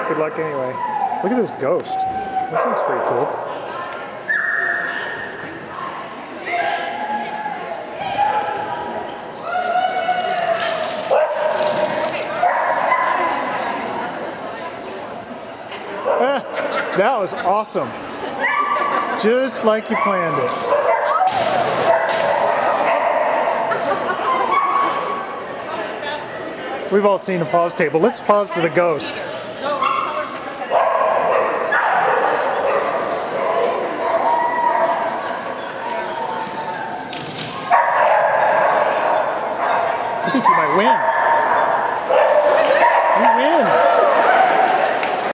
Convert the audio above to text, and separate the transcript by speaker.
Speaker 1: Good luck anyway. Look at this ghost. This looks pretty cool. That was awesome. Just like you planned it. We've all seen the pause table. Let's pause for the ghost.